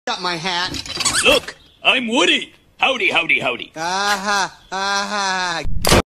up my hat. Look, I'm Woody. Howdy, howdy, howdy. Aha, aha.